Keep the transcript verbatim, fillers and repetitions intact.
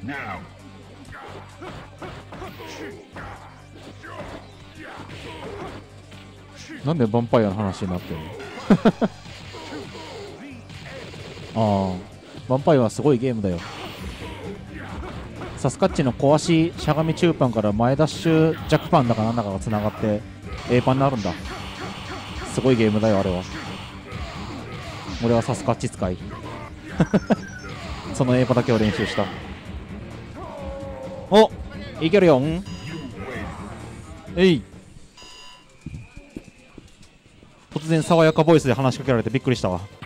なんでヴァンパイアの話になってるのああ、ヴァンパイアはすごいゲームだよ。サスカッチの壊ししゃがみ中パンから前ダッシュ弱パンだかなんだかがつながって A パンになるんだ。すごいゲームだよあれは。俺はサスカッチ使いその A パだけを練習した。お、いけるよん。えい。突然爽やかボイスで話しかけられてびっくりしたわ。